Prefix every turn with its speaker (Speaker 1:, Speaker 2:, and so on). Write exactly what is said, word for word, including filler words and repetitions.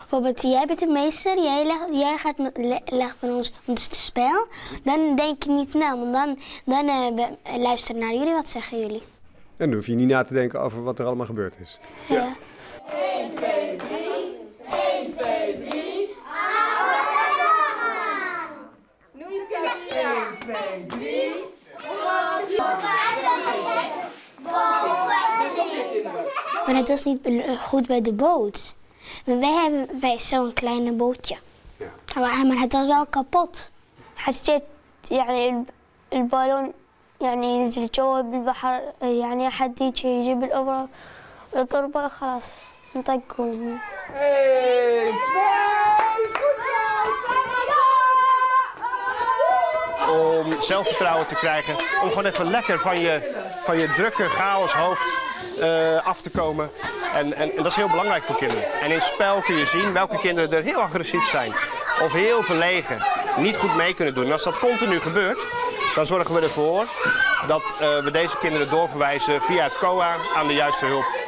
Speaker 1: bijvoorbeeld jij bent de meester, jij, leg, jij gaat met, le, legt van ons het spel. Dan denk je niet na, want dan, dan uh, luisteren naar jullie, wat zeggen jullie?
Speaker 2: En dan hoef je niet na te denken over wat er allemaal gebeurd is.
Speaker 1: Ja. Ja.
Speaker 3: één, twee, drie. één, twee, drie. één, twee, drie.
Speaker 1: Maar het was niet goed bij de boot. Wij hebben bij zo'n kleine bootje. Ja. Maar, maar het was wel kapot.
Speaker 4: حسيت يعني البالون يعني ينزل جوا بالبحر يعني حد يجي يجيب الإبرة ويضربه خلاص نطقهم.
Speaker 3: één, twee,
Speaker 5: om zelfvertrouwen te krijgen, om gewoon even lekker van je, van je drukke chaoshoofd uh, af te komen. En, en, en dat is heel belangrijk voor kinderen. En in het spel kun je zien welke kinderen er heel agressief zijn of heel verlegen, niet goed mee kunnen doen. En als dat continu gebeurt, dan zorgen we ervoor dat uh, we deze kinderen doorverwijzen via het C O A aan de juiste hulp.